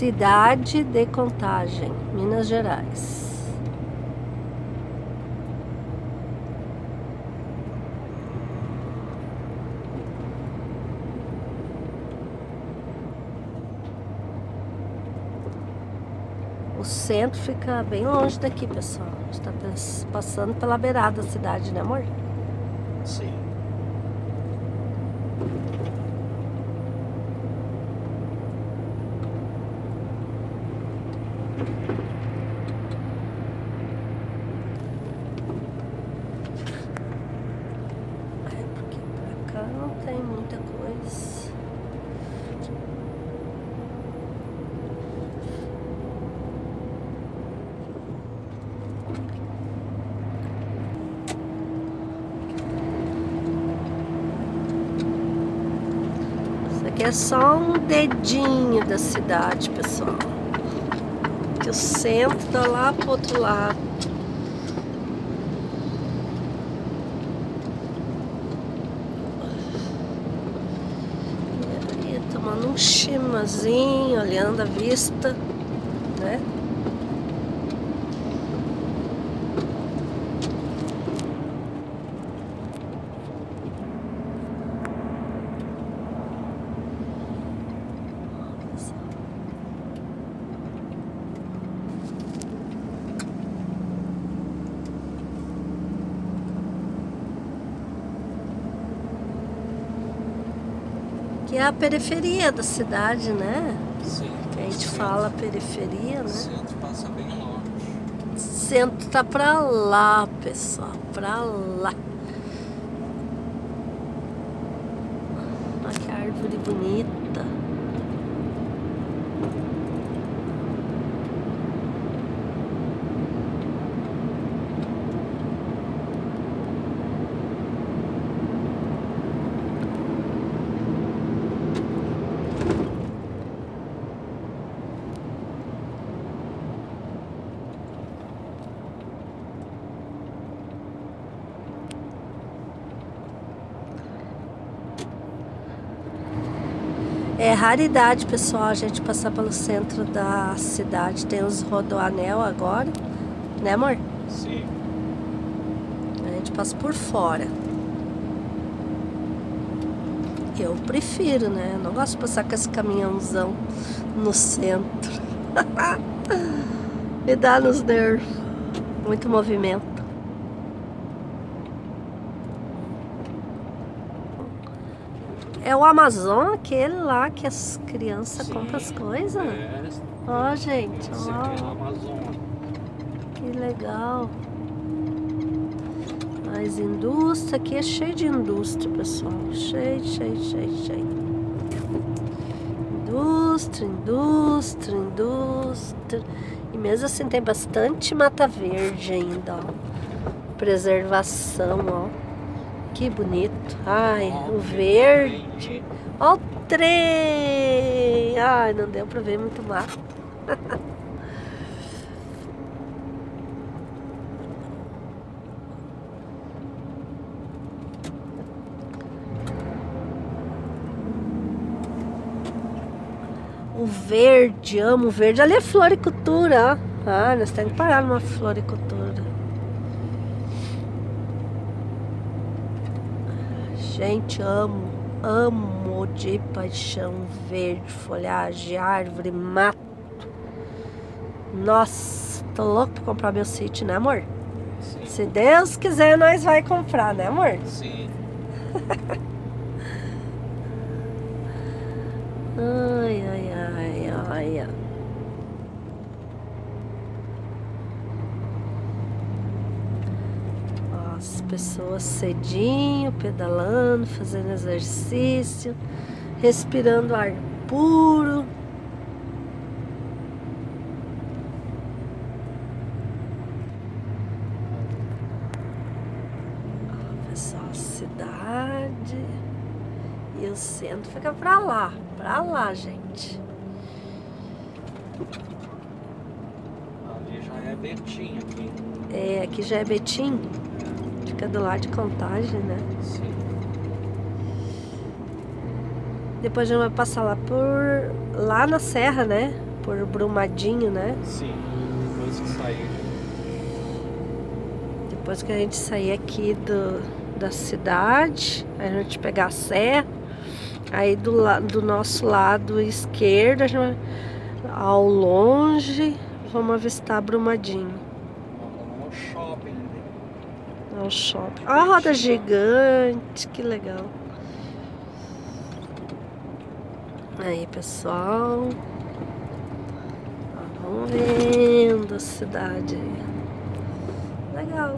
Cidade de Contagem, Minas Gerais. O centro fica bem longe daqui, pessoal. A gente tá passando pela beirada da cidade, né, amor? Sim. É porque pra cá não tem muita coisa. Aqui é só um dedinho da cidade, pessoal. Que o centro tá lá pro outro lado. E aí, tomando um chimazinho, olhando a vista, né? Que é a periferia da cidade, né? Sim. Que a gente fala periferia, né? O centro passa bem longe. O centro tá pra lá, pessoal, pra lá. Olha que árvore bonita. É raridade, pessoal, a gente passar pelo centro da cidade. Tem os rodoanel agora, né, amor? Sim. A gente passa por fora. Eu prefiro, né? Eu não gosto de passar com esse caminhãozão no centro. Me dá nos nervos. Muito movimento. É o Amazon, aquele lá que as crianças compram as coisas? Ó, gente, Esse aqui é o ó. Amazon. Que legal. Mas indústria, aqui é cheio de indústria, pessoal. Cheio, cheio, cheio, cheio. Indústria, indústria, indústria. E mesmo assim tem bastante mata verde ainda, ó. Preservação, ó. Que bonito. Ai, o verde. Ó o trem. Ai, não deu pra ver muito mato. O verde, amo o verde. Ali é floricultura, ó. Ah, nós temos que parar numa floricultura. Gente, amo de paixão verde, folhagem, árvore, mato. Nossa, tô louco pra comprar meu sítio, né, amor? Sim. Se Deus quiser, nós vai comprar, né, amor? Sim. Ai, ai, ai, ai, ai. As pessoas cedinho, pedalando, fazendo exercício, respirando ar puro. Ó, pessoal, cidade. E o centro fica pra lá, gente. Ali já é Betim aqui. É, aqui já é Betim. Fica do lado de Contagem, né? Sim. Depois a gente vai passar lá na serra, né? por Brumadinho, né? Sim, depois que sair. Depois que a gente sair aqui da cidade, a gente pegar a serra, aí do nosso lado esquerdo, a gente vai, ao longe, vamos avistar Brumadinho. Vamos no shopping. É o shopping. Olha a roda gigante, que legal. Aí, pessoal. Vamos vendo a cidade aí. Legal.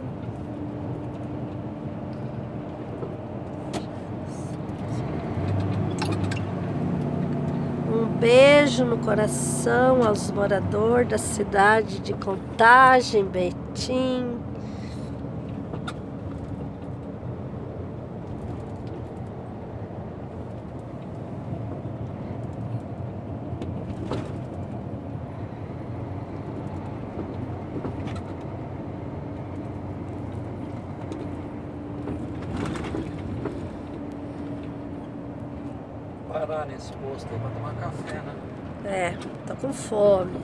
Um beijo no coração aos moradores da cidade de Contagem, Betim. Parar nesse posto aí pra tomar café, né? É, tô com fome.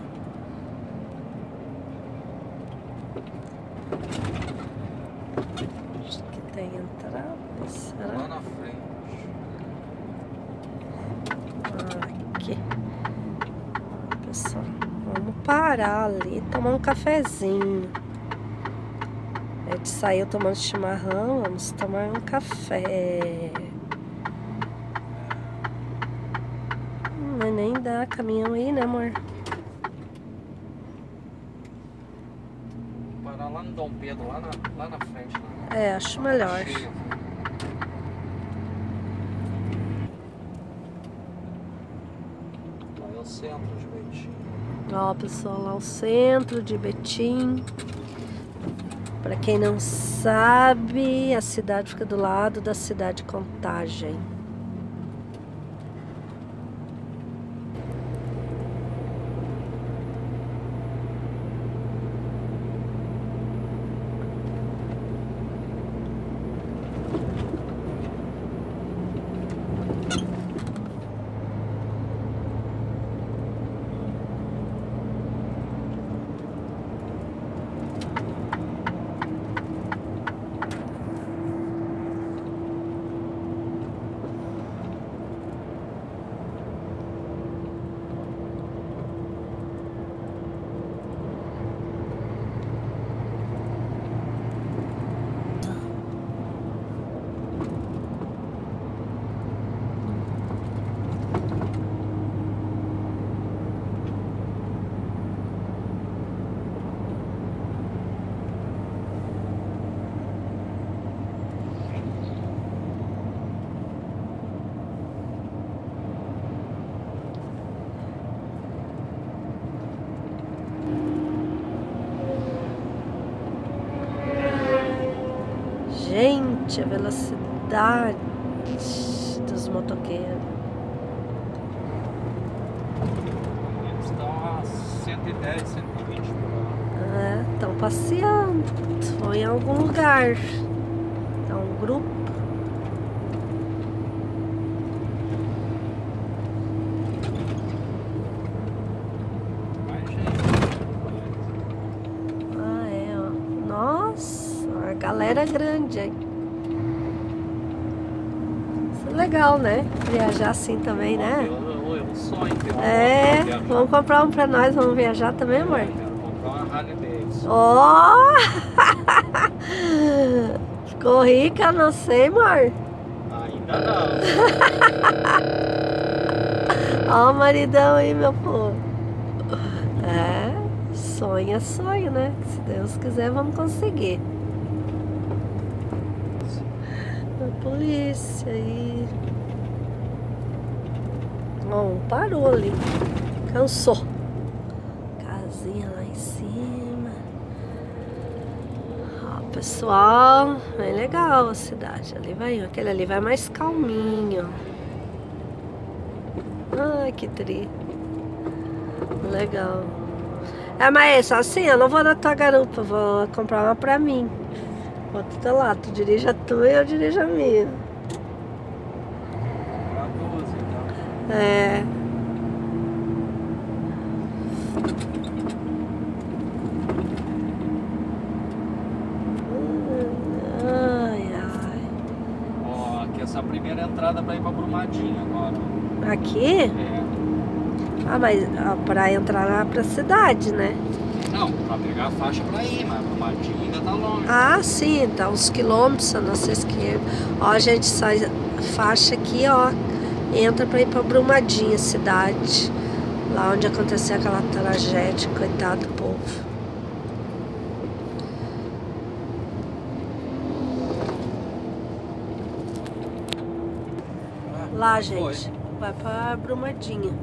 Acho que tem entrada, será? Lá na frente. Aqui. Pessoal, vamos parar ali, tomar um cafezinho. A gente saiu tomando chimarrão, vamos tomar um café. Mas nem dá caminhão aí, né, amor? Parar lá no Dom Pedro, lá na frente. Lá. É, acho melhor. Cheio. Lá é o centro de Betim. Ó, pessoal, lá o centro de Betim. Pra quem não sabe, a cidade fica do lado da cidade de Contagem. Gente, a velocidade dos motoqueiros. Eles estão a 110, 120 por hora. É, estão passeando. Foi em algum lugar. É um grupo. Mais gente. Ah, é, ó. Nossa, a galera grande aí. Isso é legal, né? Viajar assim também, né? É um sonho ter uma É, moto pra viajar. vamos comprar um pra nós, vamos viajar também, amor? Quero comprar uma Harley Davidson. Ó! Ficou rica, não sei, amor. Ainda não. Ó o maridão aí, meu povo. É, sonho é sonho, né? Se Deus quiser, vamos conseguir. A polícia aí. Ó, um parou ali. Cansou. Casinha lá em cima. Ó, pessoal, bem legal a cidade. Ali vai, aquele ali vai mais calminho. Ai, que tri. Legal. É, mas só assim, eu não vou na tua garupa, vou comprar uma pra mim. Vou do teu lado, tu dirige a tua e eu dirijo a minha. Pra 12, então. É. Essa é a primeira entrada pra ir pra Brumadinho agora. Aqui? É. Ah, mas pra entrar lá pra cidade, né? Não, pra pegar a faixa pra ir, mas Brumadinho ainda tá longe. Ah, sim, tá uns quilômetros à nossa esquerda. Ó, a gente sai faixa aqui, ó. Entra pra ir pra Brumadinho, cidade. Lá onde aconteceu aquela tragédia, coitado do povo. Lá, gente, vai pra Brumadinho.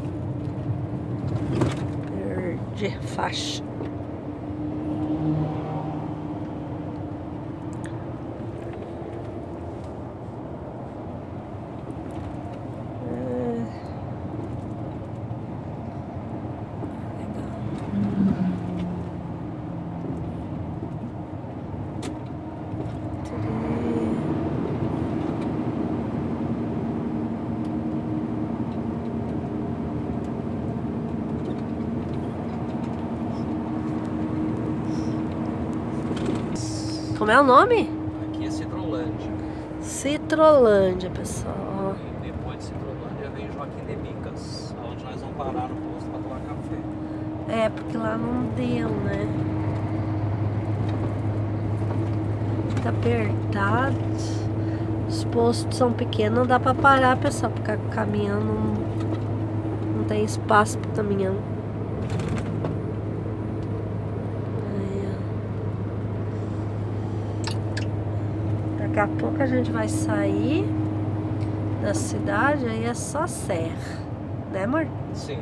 Perdi faixa. Como é o nome? Aqui é Citrolândia. Citrolândia, pessoal. E depois de Citrolândia vem Joaquim de Bicas, onde nós vamos parar no posto pra tomar café. É, porque lá não deu, né? Tá apertado. Os postos são pequenos, não dá pra parar, pessoal, porque caminhando não tem espaço pro caminhão. Daqui a pouco a gente vai sair da cidade, aí é só serra, né, amor? Sim.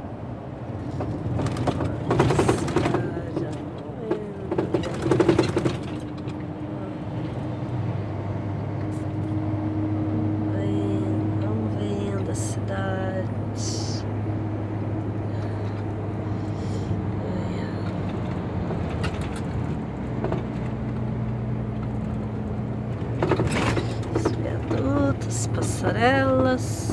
Vamos vendo a cidade. As passarelas.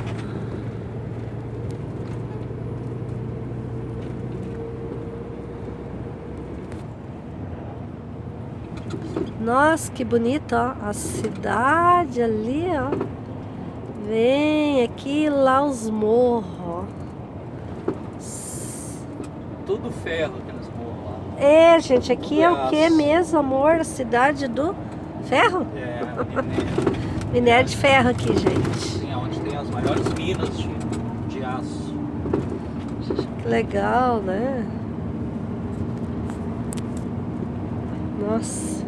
Nossa, que bonito, ó. A cidade ali, ó. Vem aqui lá os morros, ó. Tudo ferro aqueles morros lá. É, gente, aqui é o que mesmo, amor? A cidade do ferro? É, minério. Minério de ferro aqui, gente. Sim, é onde tem as maiores minas de aço. Que legal, né? Nossa.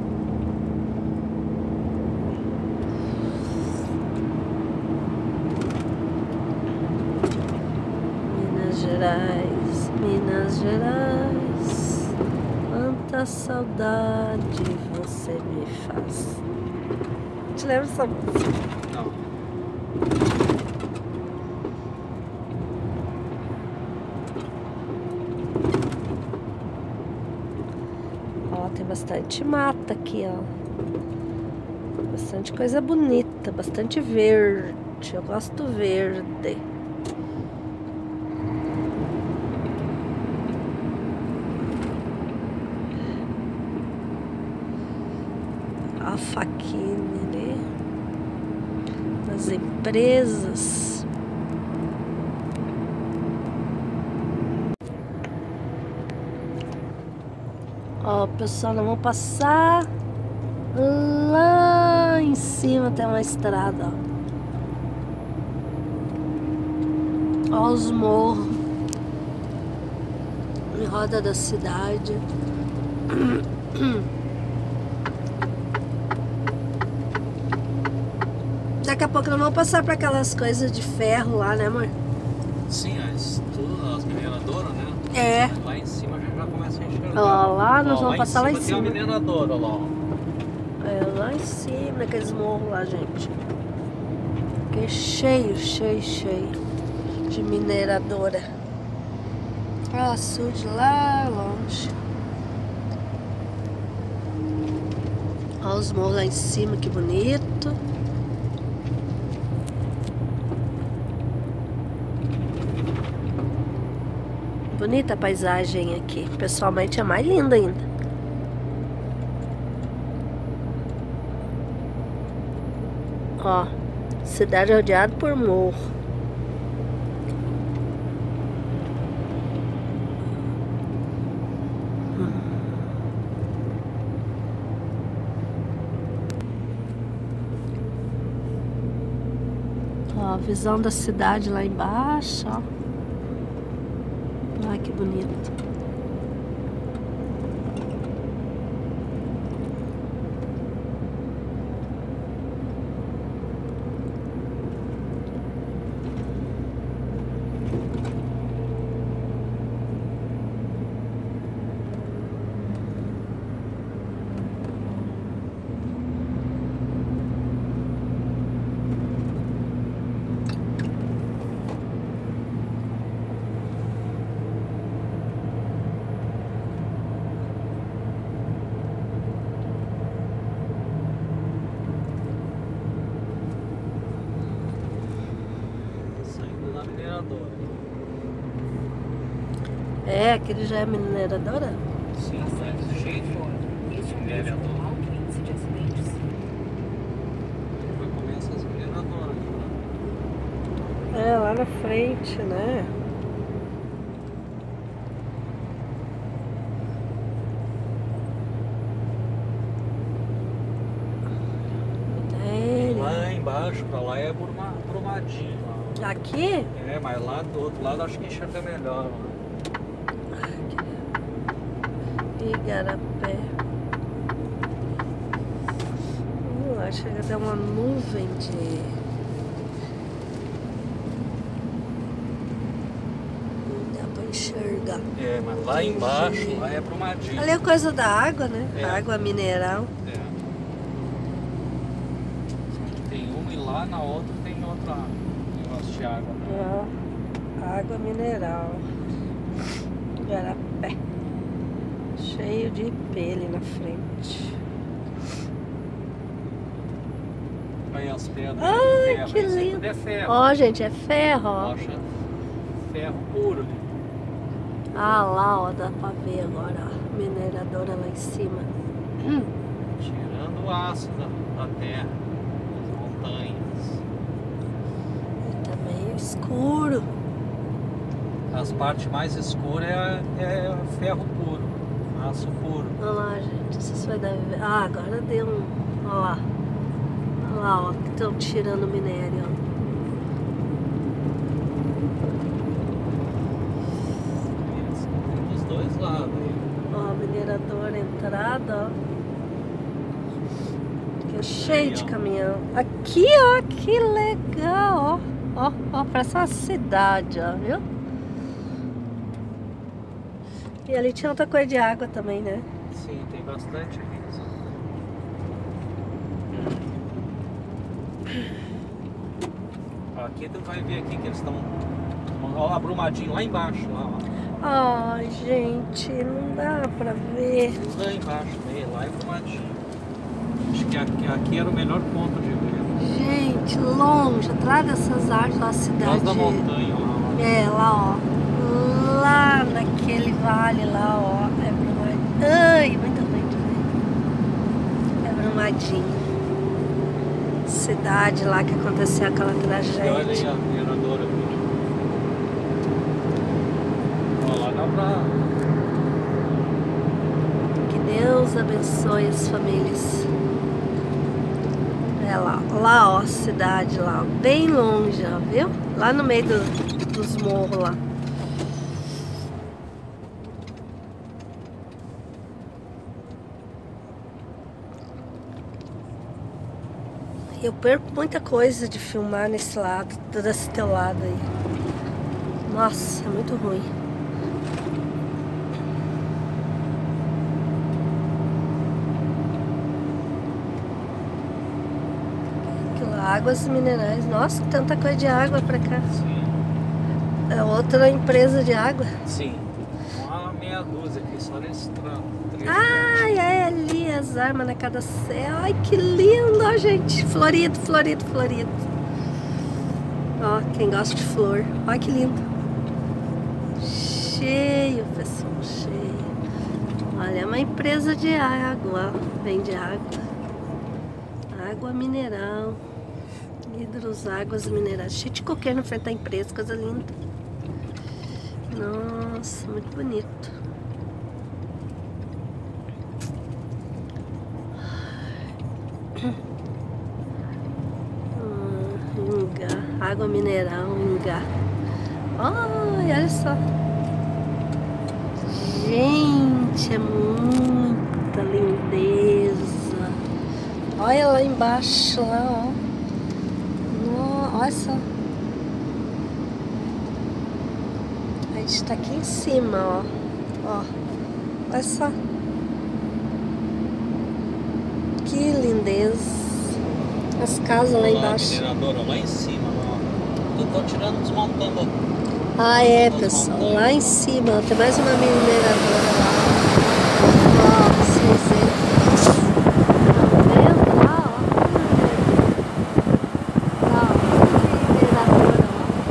Minas Gerais, Minas Gerais, quanta saudade você me faz. Te lembra dessa música? Não. Ó, tem bastante mata aqui, ó. Bastante coisa bonita, bastante verde. Eu gosto do verde. A faquinha ali. As empresas. Ó, pessoal, nós vamos passar lá em cima, tem uma estrada, ó. Ó os morros em roda da cidade. Daqui a pouco nós vamos passar para aquelas coisas de ferro lá, né, amor? Sim, as mineradoras, né? É. Lá em cima a gente já começa a enxergar. Ó, lá nós vamos passar lá em Tem cima. uma mineradora lá, ó. É, lá em cima, naqueles morros lá, gente. Que cheio, cheio, cheio de mineradora. Ó, açude lá longe. Ó os morros lá em cima, que bonito. Bonita a paisagem aqui. Pessoalmente é mais linda ainda. Ó, cidade rodeada por morro. Ó, a visão da cidade lá embaixo, ó. Olha que bonito. É, aquele já é mineradora? Sim, mas cheio de minerador. Vai começar as mineradoras. É, lá na frente, né? Lá embaixo, pra lá é Brumadinho. Lá. Aqui? É, mas lá do outro lado acho que enxerga melhor. Lá. Igarapé. Lá chega até uma nuvem de... Não dá pra enxergar. É, mas lá embaixo, lá é Brumadinho. Ali é coisa da água, né? É. Água mineral. É. Tem uma e lá na outra tem outra negócio de água. Né? Ó, água mineral. Igarapé. Cheio de IP ali na frente. Aí as pedras. Ai, ferro, que lindo. É ferro. Ó, gente, é ferro, ó. Rocha, ferro puro. Né? Ah, lá, ó, dá pra ver agora, ó. Mineradora lá em cima. Tirando o aço da terra, das montanhas. E tá meio escuro. As partes mais escuras é ferro puro, aço puro. Olha lá, gente, vocês vai dar... Ah, agora deu um... Olha lá. Olha lá, ó, que estão tirando o minério, ó. Tem dos dois lados. Ó, mineradora entrada, ó. Que é cheio de caminhão. Aqui, ó, que legal, ó. Ó, ó, parece uma cidade, ó, viu? E ali tinha outra coisa de água também, né? Sim, tem bastante aqui. Aqui tu vai ver aqui que eles estão... Olha lá, Brumadinho lá embaixo. Lá, ó. Ai, gente, não dá pra ver. Lá embaixo, lá é Brumadinho. Acho que aqui era o melhor ponto de ver. Gente, longe, atrás dessas árvores, lá a cidade. Atrás da montanha lá. Ó. É, lá, ó. Lá naquele vale lá, ó. É Brumadinho. Ai, muito ruim de ver. É Brumadinho. Cidade lá que aconteceu aquela tragédia. Olha aí a mineradora aqui. Ó, lá dá pra... Que Deus abençoe as famílias. É lá, ó, a cidade lá, ó, bem longe, ó, viu? Lá no meio dos morros lá. Eu perco muita coisa de filmar nesse lado, desse teu lado aí. Nossa, é muito ruim. Águas minerais. Nossa, tanta coisa de água pra cá. Sim. É outra empresa de água. Sim. Uma meia dúzia aqui, só nesse tramo. Ai, é ali as armas na cada céu. Ai, que lindo, ó, gente. Florido, florido, florido. Ó, quem gosta de flor. Olha que lindo. Cheio, pessoal, cheio. Olha, é uma empresa de água. Vende água. Água mineral. Hidroságuas minerais. Cheio de coqueiro na frente da empresa, coisa linda. Nossa, muito bonito. Ingá, água mineral, Ingá. Ai, olha só. Gente, é muita lindeza. Olha lá embaixo, lá, ó. Olha só. A gente tá aqui em cima, ó. Ó. Olha só. Que lindeza. As casas lá embaixo. A mineradora lá em cima, ó. Tô tirando, desmontando. Ah, é, pessoal. Lá em cima, ó, tem mais uma mineradora lá. Ó, cinzento. Tá vendo? Lá, ó. Lá, ó. Mineradora,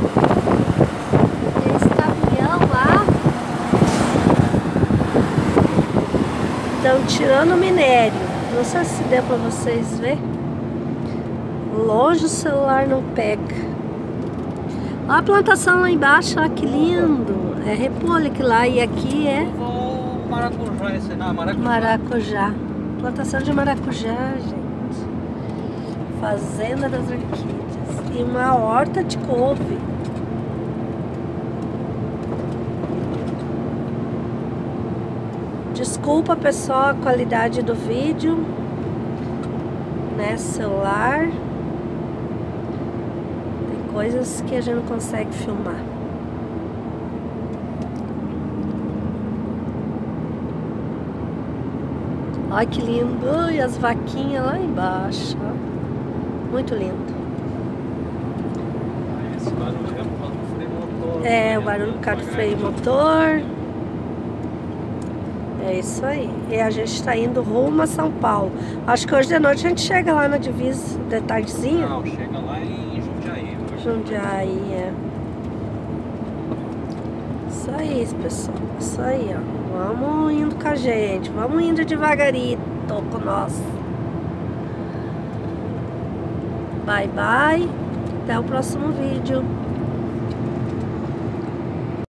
ó. Esse caminhão lá. Estão tirando minério. Não sei se deu pra vocês verem. Longe o celular não pega. Olha a plantação lá embaixo, olha que lindo. É repolho que lá e aqui é maracujá, esse não, maracujá. Maracujá. Plantação de maracujá, gente. Fazenda das orquídeas. E uma horta de couve. Desculpa, pessoal, a qualidade do vídeo, né, celular. Tem coisas que a gente não consegue filmar. Olha que lindo. E as vaquinhas lá embaixo, ó. Muito lindo. Esse barulho é por causa do freio motor. É, o barulho por causa do freio motor. É isso aí. E a gente está indo rumo a São Paulo. Acho que hoje de noite a gente chega lá na divisa, de tardezinha. Não, chega lá em Jundiaí. Jundiaí, é. Isso aí, pessoal. Isso aí, ó. Vamos indo com a gente. Vamos indo devagarito com nós. Bye, bye. Até o próximo vídeo.